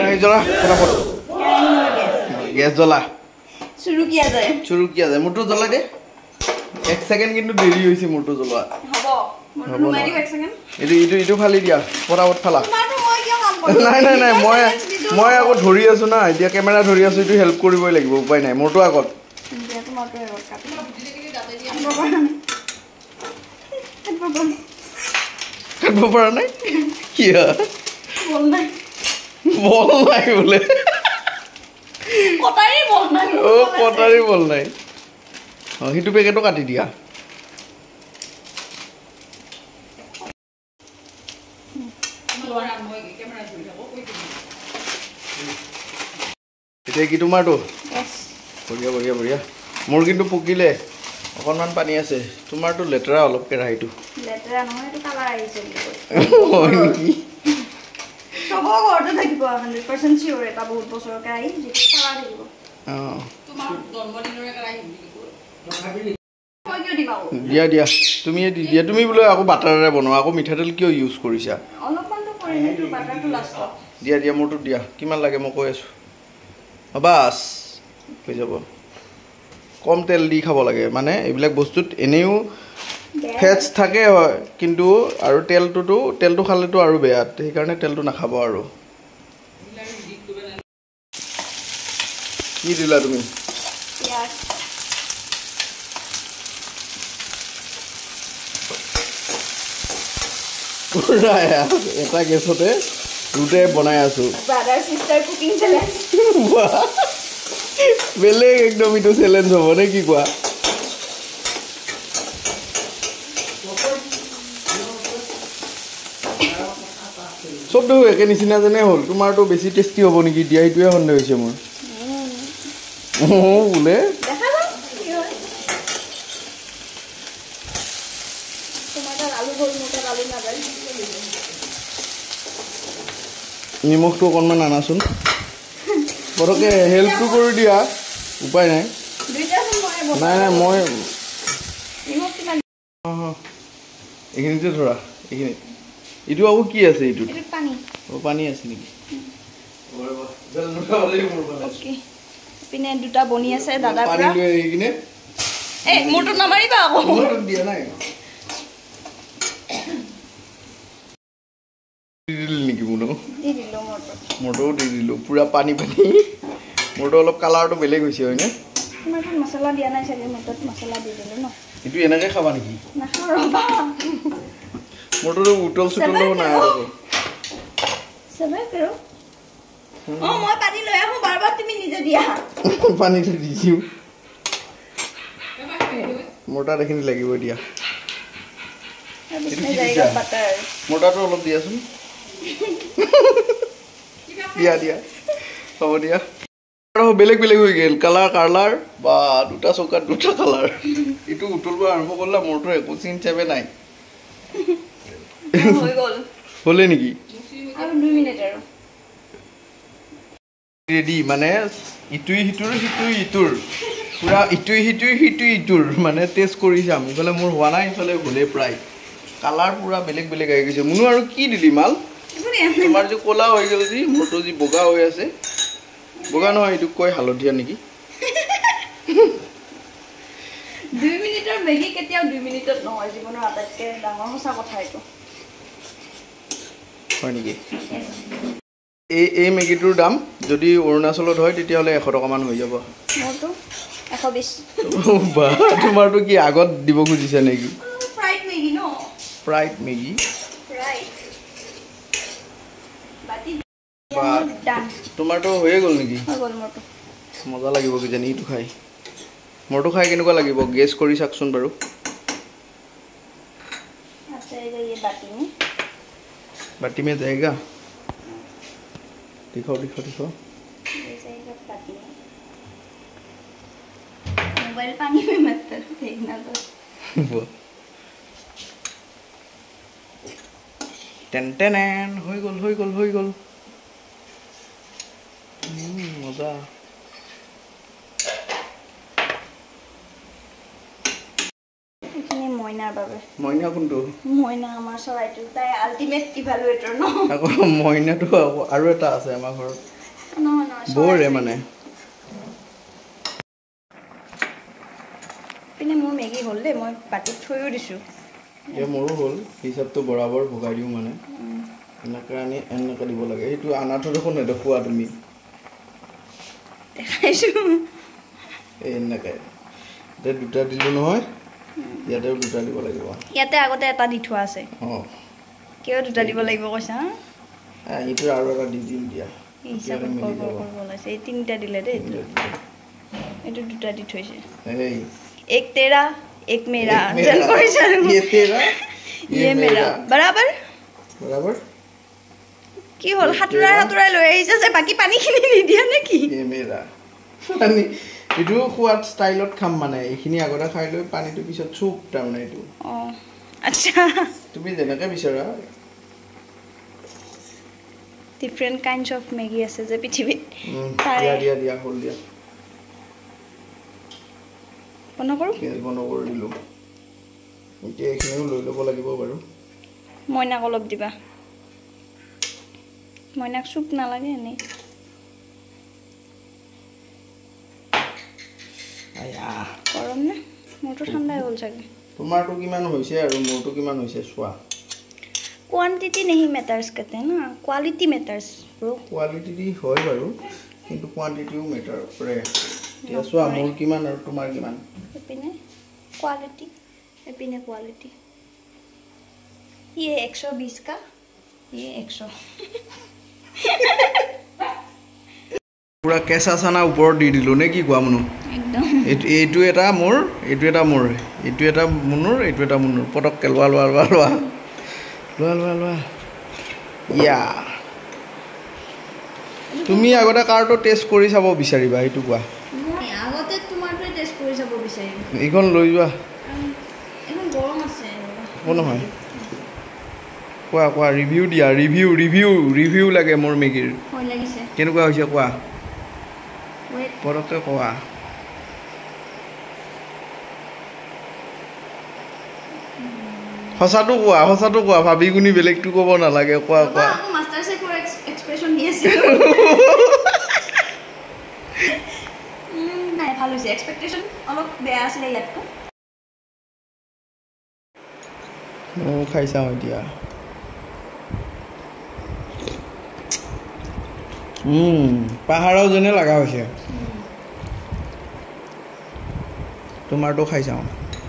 কেৰাহী জ্বলা ফটাফট গেছ জ্বলা শুরু কিয়া যায় মোৰটো জ্বলাই দে 1 সেকেন্ড কিন্তু দেৰি হৈছে মোৰটো জ্বলোৱা হ'ব মোৰটো নুমাই দিও 1 সেকেন্ড এইটো ফালি দিয়া ফটাফট ফালা তোমাৰটো মই কিয় কাম কৰিম নাই মই আকৌ ধৰি আছো না এতিয়া কেমেৰা ধৰি আছো এইটো হেল্প কৰিবই লাগিব উপায় নাই মোৰটো আগত দিয়া তোমাৰটো আগত কাটি কাটব পৰা নাই কি বল নাই বোলে কটাৰী বল নাই ও কটাৰী বল নাই হিটো পেকেটো কাটি দিয়া এতিয়া কি তোমাৰটো বঢ়িয়া মোৰ কিন্তু পকিলে অকণমান পানী আছে তোমাৰটো লেতেৰা অলপ কেৰাহীটো লেতেৰা নহয় এটা কালাৰ আহিছে হয় নেকি সব ঘৰতে থাকিব 100% চিয়ৰ এটা বহুত বছৰৰ কেৰাহী যেটা কালাৰ থাকিব তোমাৰ জন্মদিনৰ কেৰাহী দিয়া তুমি দিয়া তুমি বোলে আকৌ বাটাৰেৰে বনোৱা আকৌ মিঠাতেল কিয় ইউজ কৰিছা অলপমানটো কৰিম কিন্তু বাটাৰটো লাষ্টত দিয়া মোৰটো দিয়া কিমান লাগে মই কৈ আছো বাস হৈ যাব কম তেল দি খাব লাগে মানে এইবিলাক বস্তুত এনেও ফেটছ থাকে হয় কিন্তু আৰু তেলটো খালেতো আৰু বেয়া সেইকাৰণে তেলটো নাখাব আৰু কি দিলা তুমি পিয়াজ এটা গেছতে দুটাই বনাই আছো ব্ৰাদাৰ সিস্টাৰ কুকিং চ্যালেঞ্জ বেলেগ একদম ইটো চ্যালেঞ্জ হ'ব নে কি কোৱা সব দেখো একে নিচিনা যেনে হ'ল তোমাৰটো বেছি টেষ্টি হ'ব নেকি দিয়া এইটোৱে সন্দেহ হৈছে মোৰ বোলে দেখা যাওক কি হয় তোমাৰটা আলু হ'ল মোটা আলু না যায় নিমখটো অকণমান আনাচোন পৰকে হেল্পটো কৰি দিয়া উপায় নাই দুইটা মই নাই মই নিমখ কিমান এইখিনিতে ধৰা এইখিনি এইটো আকৌ কি আছে এইটো পানী আছে নেকি ওকে পিনে দুটা বনি আছে দাদা পানী লৈ এইখিনি এই মোৰটো নামাৰিবা আকৌ মোৰটো দিয়া নাই নেকি মোৰটো দি দিলো পুৰা পানী মোৰটো অলপ কালাৰটো বেলেগ হৈছে হয়নে তোমাৰটো মছলা দিয়া নাই চাগে মোৰটো মছলা দি দিলো ন এইটো এনেকৈ খাবা নেকি নাখাওঁ ৰবা মোৰটো উতল চুতলো নাই আৰু সবে কৰো মই পানী লৈ আহো বাৰবাৰ তুমি নিজে দিয়া পানীটো দিছো মোৰ তাত এইখিনি লাগিব দিয়া মোৰ তাতো অলপ দিয়াচোন দিয়া হ'ব দিয়া আৰু বেলেগ হৈ গ'ল কালাৰ বা দুটা চৌকাত দুটা কালাৰ এইটো উতলব আৰম্ভ কৰিলা মোৰটো একো চিন চাবে নাই হৈ গ'ল হ'লে নেকি আৰু 2 মিনিট আৰু ৰেডি মানে ইটোই হিতুৰ পুৰা ইটোৰ মানে টেষ্ট কৰি যাম ইফালে মোৰ হোৱা নাই ইফালে হ'লে প্ৰায় কালাৰ পুৰা বেলেগ আহি গৈছে মুনু আৰু কি দিলি মাল তোমাৰ যে ক'লা হৈ গ'ল যি মোৰটো যি বগা হৈ আছে বগা নহয় এইটো কয় হালধীয়া নেকি 2 মিনিটৰ মেগী কেতিয়াও 2 মিনিটত নহয় জীৱনৰ আটাইতকৈ ডাঙৰ সঁচা কথা এইটো হয় নেকি এই মেগীটোৰ দাম যদি অৰুণাচলত হয় তেতিয়াহ'লে 100 টকামান হৈ যাব মোৰটো 120 বা তোমাৰটো কি আগত দিব খুজিছা নেকি ফ্ৰাইড মেগী ন ফ্ৰাইড মেগী তোমাৰটো হৈয়ে গ'ল নেকি মজা লাগিব কিজানি এইটো খাই মোৰটো খাই কেনেকুৱা লাগিব গেছ কৰি চাকচোন বাৰু बाटी में जाएगा दिखाओ मोबाइल पानी में मत देखना तो टेन हो गल मजा মইনা কোনটো মইনা আমাৰ চৰাইটো তাই আল্টিমেট ইভালুৱেটৰ ন আকৌ মইনাটো আৰু এটা আছে আমাৰ ঘৰত বৌৰে মানে পিনে মোৰ মেগী হ'ল দেই মই বাটিত থৈও দিছোঁ মোৰো হ'ল হিচাপটো বৰাবৰ ভগাই দিওঁ মানে এনেকৈ আনি এনেকৈ দিব লাগে সেইটো আনাটো দেখোন নেদেখুৱা তুমি দেখাইছোঁ এই এনেকৈ এতিয়া দুটা দিলোঁ নহয় ইয়াতেও দুটা দিব লাগিব ইয়াতে আগতে এটা দি থোৱা আছে অঁ কিয় দুটা দিব লাগিব কৈছা এইটো আৰু এটা দি দিম দিয়া হিচাপত কৰিব ওলাইছে এই তিনিটা দিলে দেই এইটো দুটা দি থৈছে এক তেৰা এক মেৰা যেন কৰিছে ये मेरा बराबर बराबर কি হল হাতুৰাই লৈ আহিছে যে বাকি পানীখিনি নিদিয়া নেকি ये मेरा পানী ইটো খোৱাত ষ্টাইলত খাম মানে এইখিনি আগতে খাই লৈ পানীটো পিছত চুপ তাৰমানে এইটো আচ্ছা তুমি যেনেকৈ বিচৰা ডিফাৰেণ্ট কাইণ্ডছ অফ মেগী আছে যে পৃথিৱীত দিয়া হ'ল দিয়া বন্ধ কৰোঁ বন্ধ কৰি দিলোঁ এতিয়া এইখিনিও লৈ ল'ব লাগিব বাৰু মইনাক অলপ দিবা মইনাক চুপ নালাগে এনেই গৰম নে মোৰতো ঠাণ্ডাই হ'ল চাগে তোমাৰটো কিমান হৈছে আৰু মোৰটো কিমান হৈছে চোৱা क्वांटिटी नहीं मैटर्स कहते हैं ना क्वालिटी मैटर्स ब्रो क्वालिटी হয় বাৰু কিন্তু কোৱান্টিটিও মেটাৰ কৰে এতিয়া চোৱা মোৰ কিমান আৰু তোমাৰ কিমান এপিনে क्वालिटी ये 120 का ये 100 পুৰা কেঁচা চানা ওপৰত দি দিলোঁ নে কি কোৱা মনো একদম এইটো এটা মোৰ এইটো এটা মোৰ এইটো এটা মুনুৰ এইটো এটা মুনুৰ পটককৈ লোৱা ইয়া তুমি আগতে কাৰটো টেষ্ট কৰি চাব বিচাৰিবা এইটো কোৱা আগতে তোমাৰটোৱে টেষ্ট কৰি চাব বিচাৰিম এইখন লৈ যোৱা এখন গৰম আছে একো নহয় কোৱা ৰিভিউ দিয়া ৰিভিউ লাগে মোৰ মেগীৰ ভয় লাগিছে কেনেকুৱা হৈছে কোৱা পটককৈ কোৱা সঁচাটো কোৱা ভাবি গুণি বেলেগটো ক'ব নালাগে কোৱা মাষ্টাৰ চেফৰ এক্সপ্ৰেছন দি আছে নাই ভাল হৈছে এক্সপেক্টেশ্যন অলপ বেয়া আছিলে ইয়াতকৈ খাই চাওঁ এতিয়া পাহাৰৰ যেনে লগা হৈছে তোমাৰটো খাই চাওঁ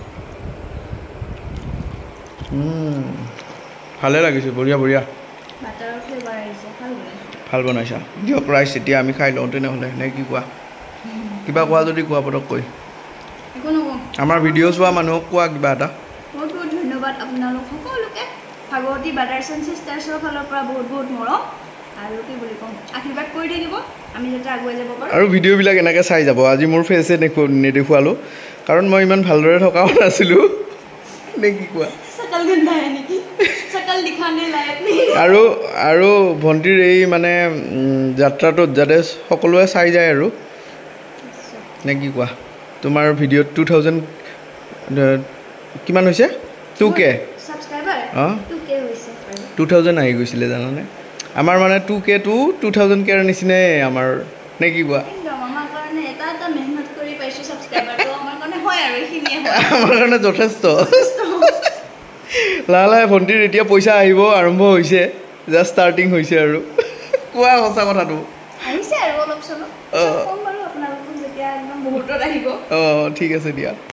ভালে লাগিছে বঢ়িয়া বাটাৰৰ ফ্লেভাৰ আহিছে ভাল বনাইছা দিয়ক ৰাইচ এতিয়া আমি খাই লওঁ তেনেহ'লে নে কি কোৱা কিবা কোৱা যদি কোৱা পটককৈ একো নকওঁ আমাৰ ভিডিঅ' চোৱা মানুহক কোৱা কিবা এটা বহুত ধন্যবাদ আপোনালোক সকলোকে ভাগৱতী ব্ৰাদাৰ্ছ এণ্ড ছিষ্টাৰ্ছৰ ফালৰ পৰা বহুত মৰম আৰু কি বুলি কওঁ আশীৰ্বাদ কৰি থাকিব আমি যাতে আগুৱাই যাব পাৰোঁ আৰু ভিডিঅ'বিলাক এনেকৈ চাই যাব আজি মোৰ ফেচে নেদেখুৱালোঁ কাৰণ মই ইমান ভালদৰে থকাও নাছিলোঁ নে কি কোৱা আৰু ভণ্টিৰ এই মানে যাত্ৰাটোত যাতে সকলোৱে চাই যায় আৰু নে কি কোৱা তোমাৰ ভিডিঅ'ত 2000 কিমান হৈছে 2K অঁ 2000 আহি গৈছিলে জানানে আমাৰ মানে 2K টো 2000K ৰ নিচিনাই আমাৰ নে কি কোৱা আমাৰ কাৰণে যথেষ্ট লাহে ভণ্টিৰ এতিয়া পইচা আহিব আৰম্ভ হৈছে জাষ্ট ষ্টাৰ্টিং হৈছে আৰু কোৱা সঁচা কথাটো আহিছে আৰু অলপ চলপ কম বাৰু আপোনালোকক যেতিয়া একদম মুহূৰ্তত আহিব ঠিক আছে দিয়া